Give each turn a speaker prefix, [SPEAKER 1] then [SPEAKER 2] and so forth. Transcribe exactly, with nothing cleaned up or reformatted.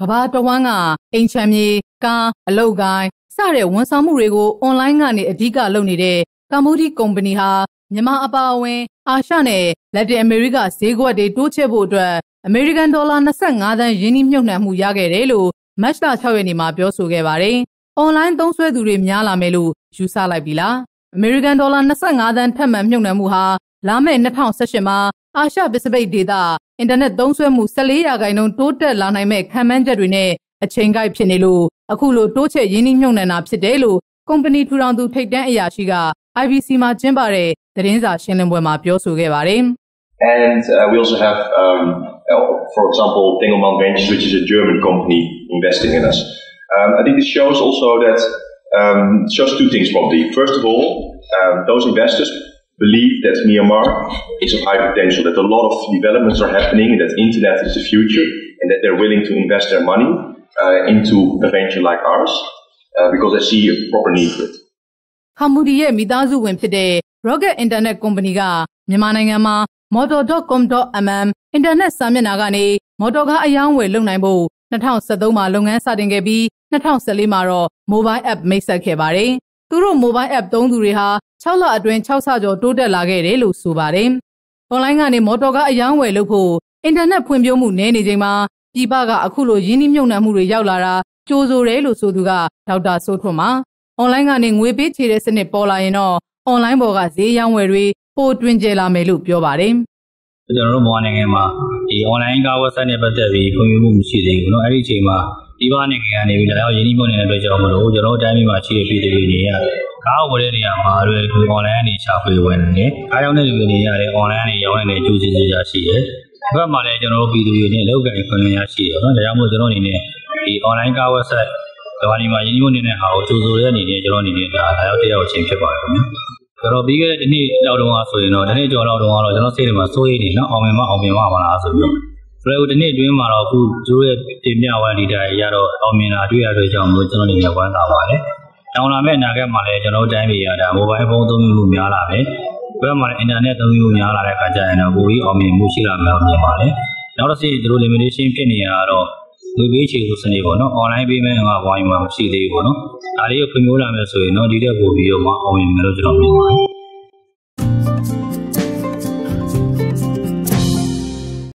[SPEAKER 1] ဘာတဝမ်းကအိမ်ချမ်းမြေကားအလုတ်ကိုင်းစတဲ့ဝန်ဆောင်မှုတွေကိုအွန်လိုင်းကနေအဓိကလုပ်နေတဲ့ကမ္ဘောဒီကုမ္ပဏီဟာမြန်မာအပါအဝင်အာရှနဲ့လက်တင်အမေရိကဈေးကွက်တွေတိုးချဲ့ဖို့အတွက်အမေရိကန်ဒေါ်လာ၂၅သန်းရင်းနှီးမြှုပ်နှံမှုရခဲ့တယ်လို့မတ်လ၆ရက်နေ့မှာပြောဆိုခဲ့ပါတယ်။အွန်လိုင်းသုံးစွဲသူတွေများလာမယ်လို့ယူဆလိုက်ပြီလား။အမေရိကန်ဒေါ်လာ၂၅သန်းထပ်မံမြှုပ်နှံမှုဟာလာမယ့်၂၀၁၈မှာအာရှပစိဖိတ်ဒေသအင်တာနက်သုံးစွဲမှု၁၄ရာခိုင်နှုန်းတိုးတက်လာနိုင်မဲ့ခံမှန်းချက်တွေနဲ့အချိန်ကိုက်ဖြစ်နေလို့အခုလိုတိုးချဲ့ရင်းနှီးမြှုပ်နှံတာဖြစ်တယ်လို့ကုမ္ပဏီထူထောင်သူထိပ်တန်းအရာရှိက I B C မှာကျင်းပတဲ့သတင်းစာရှင်းလင်းပွဲမှာပြောဆိုခဲ့ပါတယ်။
[SPEAKER 2] And uh, we also have, um, for example, Tengelmann Ventures, which is a German company investing in us. Um, I think this shows also that um, shows two things probably. First of all, um, those investors believe that Myanmar is of high potential, that a lot of developments are happening, and that internet is the future, and that they're willing to invest their money uh, into a venture like ours uh, because they see a proper need for it.
[SPEAKER 1] ခမူဒီရဲ့မိသားစုဝင်ဖြစ်တဲ့ Rocket Internet Company ကမြန်မာနိုင်ငံမှာ motor dot com dot m m အင်တာနက်စာမျက်နှာကနေမော်တော်ကားအယောင်းဝယ်လုပ်နိုင်ဖို့၂၀၁၃မှာလုပ်ငန်းစတင်ခဲ့ပြီး၂၀၁၄မှာတော့ mobile app မိတ်ဆက်ခဲ့ပါတယ်။သူတို့ mobile app သုံးသူတွေဟာ၆လအတွင်း၆ဆကျော်တိုးတက်လာခဲ့တယ်လို့ဆိုပါတယ်။ online ကနေမော်တော်ကားအယောင်းဝယ်လုပ်ဖို့အင်တာနက်ဖွံ့ဖြိုးမှုနည်းနေချိန်မှာပြည်ပကအခုလိုရင်းနှီးမြှုပ်နှံမှုတွေရောက်လာတာကြိုးဆိုတယ်လို့ဆိုသူကဒေါက်တာစိုးထွန်းပါ။ online ကနေငွေပေးချေတဲ့စနစ်ပေါ်လာရင်တော့ online ပေါ်ကဈေးရောင်းဝယ်တွေပိုတွင်ကျယ်လာမယ်လို့ပြောပါတယ်
[SPEAKER 3] ။ကျွန်တော်တို့မြန်မာနိုင်ငံမှာဒီ online ကား website နဲ့ပတ်သက်ပြီးဖွံ့ဖြိုးမှုမရှိသေးဘူးเนาะအဲ့ဒီအချိန်မှာဒီဘာနိုင်ငံကနေပြီးတော့ရင်းနှီးမြှုပ်နှံတဲ့အတွက်ကြောင့်မလို့ကျွန်တော်တို့တိုင်းပြည်မှာရှိတဲ့ပြည်သူတွေနေရကားဝယ်တဲ့နေရာမှာအလွယ်ကူ online ကနေရှာဖွေဝယ်နေတယ်။အားကြောင့်တဲ့လူတွေနေရတယ် online ကနေရောင်းနေတဲ့ကျိုးချင်းကြရှိတယ်။ဘက်မှာလည်းကျွန်တော်တို့ပြည်သူတွေနဲ့လောက်ကန်ခွင့်ရရှိတယ်เนาะဒါကြောင့်မို့ကျွန်တော်အနေနဲ့ဒီ online ကား website ဒီမှာရင်းနှီးမြှုပ်နှံတဲ့ဟာကိုကြိုးဆိုတဲ့အနေနဲ့ကျွန်တော်အနေနဲ့ဒါရောက်တရားအချင်းဖြစ်ပါတယ်ခင်ဗျာကျွန်တော်ပြီးခဲ့တဲ့ဒီနေ့လောက်တော့ဆိုရင်တော့ဒီနေ့ကြော်လောက်တော့ကျွန်တော်စိတ်ထဲမှာစိုးရိမ်နေနော်အောင်မြင်မအောင်မြင်မပါလားဆိုပြီးတော့ဆိုတော့ဒီနေ့အတွင်းမှာတော့အခုကျိုးရဲ့တင်ပြဝမ်းဒီတိုင်းရတော့အောင်မြင်လာတွေ့ရတဲ့ကြောင့်မို့ကျွန်တော်အနေနဲ့ဝမ်းသာပါတယ်။တောင်းလာမဲ့အနာဂတ်မှာလည်းကျွန်တော်တိုင်းပြည်ရတာမိုဘိုင်းဖုန်းသုံးမှုများလာတယ်။ဘယ်မှာလဲအင်တာနက်သုံးမှုများလာတဲ့အခါကျရင်တော့ပိုပြီးအောင်မြင်မှုရှိလာမှာမြင်ပါတယ်။နောက်တစ်စီတို့ limitation ဖြစ်နေရတော့ငွေပေးချေဆိုစနစ်ပေါ့နော် online payment ကဝိုင်းမှာမရှိသေးဘူးပေါ့နော်။ဒါလေးကိုဖွံ့ဖြိုးလာမယ်ဆိုရင်တော့ဒီတဲ့ပို့ပြီးတော့မအောင်မြင်မယ်လို့ကျွန်တော်မြင်ပါတယ်